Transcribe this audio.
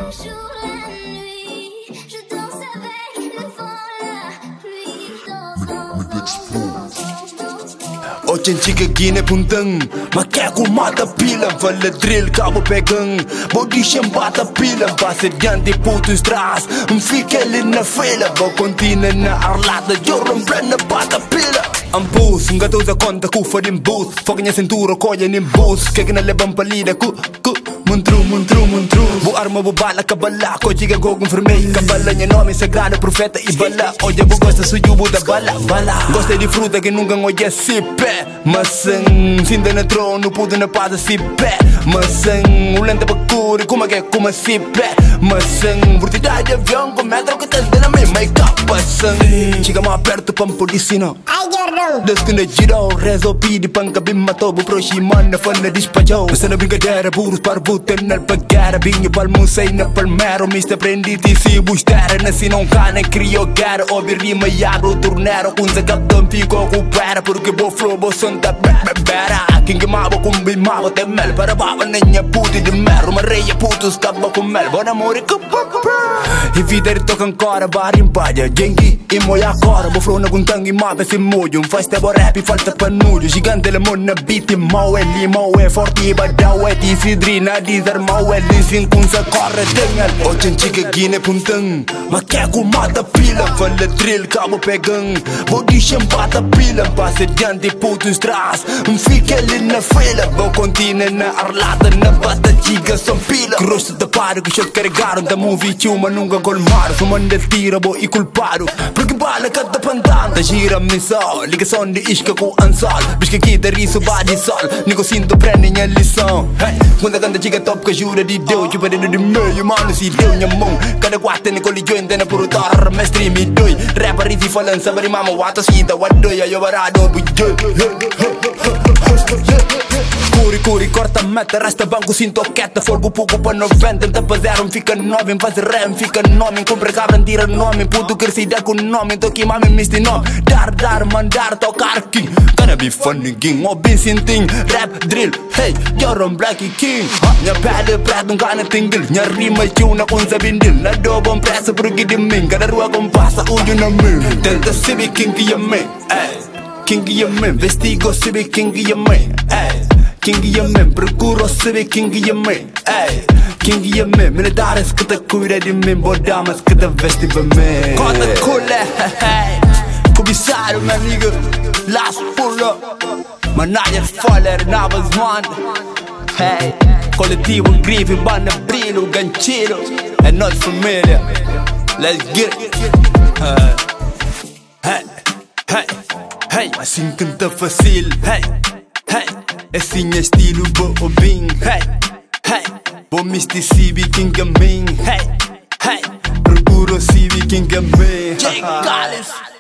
jour, la nuit, je danse avec le vent, la pluie. Je danse. Ocen chica gine puntang Macaco mata pila Vale drill cabo pegang Body bata pila Base diante puto stras Fica ali na fila Bo continua na arlada Jorram brand bata pila Ampus, nga toda conta kufa din booth Foca nya cintura, colha nin booth Kaya na levam palida Muntru Bu arma bu bala kabala Ko jiga gogum vermelho Kabala nya nome sagrado profeta e bala Oja bu gosta suju bu da bala Gosta de fruta que nunca ngoja sipe Masang sinta na trono puto na pada sipe Masang ulenta bakuri kuma que kuma sipe Masang vertidade de avião com metro que tens na minha make-up Masang chega mais perto pra polícia não Descende girou, rezo pedi pancabim matou Bu proximando fana despachou Pensa na brincadeira, burros para buter na pagara Vinha palmusei na palmero Mista prenditi si bustera Nasi não cana crio gara Obi rima e abro tornero Unza captam fico recupera Porque bo flow bo santa bera Quem que mabo com bimabo temel Para baba nenha puti de merro Mareia putos cabo com mel Bon amore E vida ritoca ancora Bar in paglia Gengi e moia agora Bo flow na guntang e mave si muoio Faz tebo rap e falta panudo Gigante le mona beat e mau e limau e forti e badau e ti sidrina disarmau e lisin kun sa corre dengal Ocen chica gine puntang Macaco mata pila Vale drill cabo pegang Body bata pila Passe diante puto stras Fica ali na fila Bo continua na arlada Na bata giga son pila Crosta da paro que shot carregaram Da movie chuma nunca colmaram Fumando el tira bo e culpado Porque bala cada pantano Da gira missal Ligação de isca com ansal Bisca aqui da riso badi sol Nico sinto prende minha lição Quando canta chica top que jura de Deus Tipo dedo de meio mano se deu minha mão Cada guata ne coligione na purutar Mestre me doi Rapper e falando sabe mama wata sida wadoi Ayo barado bujoi Curi, corta meta, resta banco, sinto quieta Folgo pouco para 90, tapa zero, fica 9 Faz rem, fica nome, compra cabra, tira nome Puto crescida com nome, tô aqui mami, misti nome Dar, mandar, tocar king Gonna be funny king, oh bem sinting Rap, drill, hey, you're black king Minha pele preta, cana tingil Minha rima tuna com sabindil Na dobam pressa, porque de mim Cada rua com passa, olho na mim Tenta saber quem que é mim, quem que é mim Vestigo saber quem que é mim, quem que é mim, procuro saber quem que é mim quem que é mim, militares que te cuida de mim Bodamas que te vestem pra mim Cota cule, comissário, meu amigo Last pulo, manager faller, novas mano coletivo, grife, banda, brilho, ganchilo É nossa família, let's get it assim canta fácil, assim é estilo bobinho Bom misti cibi quem caminha Procuro cibi quem caminha J. Gales